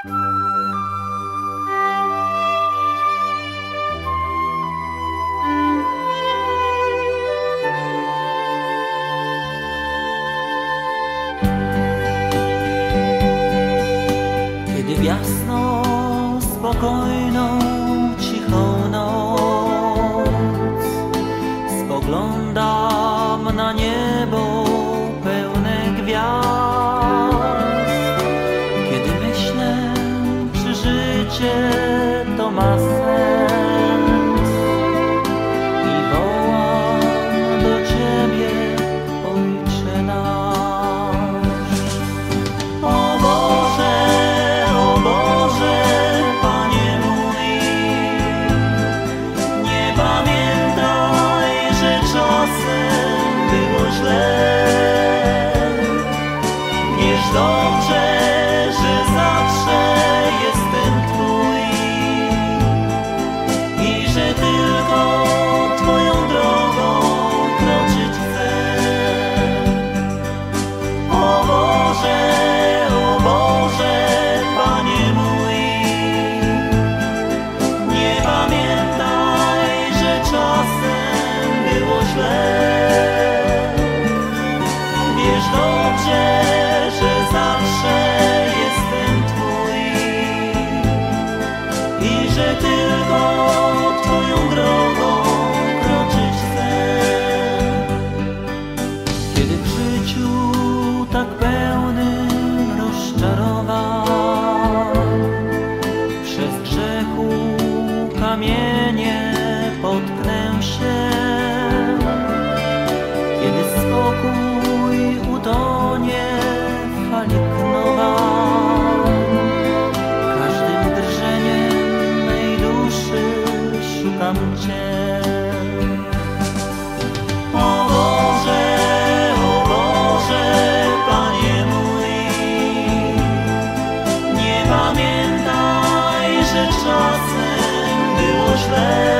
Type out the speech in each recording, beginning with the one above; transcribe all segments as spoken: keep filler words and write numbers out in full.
Kiedy w jasną, spokojną, cichą noc spoglądam na niebo pełne gwiazd, kiedy myślę, czy życie to ma sens i wołam do Ciebie, Ojcze nasz. O Boże, o Boże, Panie mój, nie pamiętaj, że czasem było źle. Wiesz dobrze, że zawsze jestem Twój i że tylko Twoją drogą kroczyć chcę. O Boże, o Boże, Panie mój, nie pamiętaj, że czasem było źle. Wiesz dobrze, że zawsze jestem Twój i że tylko Twoją drogą kroczyć chcę. Kiedy w życiu tak pełnym rozczarowań przez grzechu kamienie potknę się, kiedy spokój utonie w fali knowań, każdym drżeniem mej duszy szukam Cię. O Boże, o Boże, Panie mój, nie pamiętaj, że czasem było źle.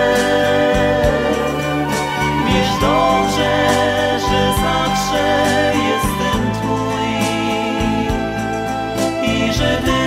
Wiesz dobrze, że zawsze jestem Twój i że Ty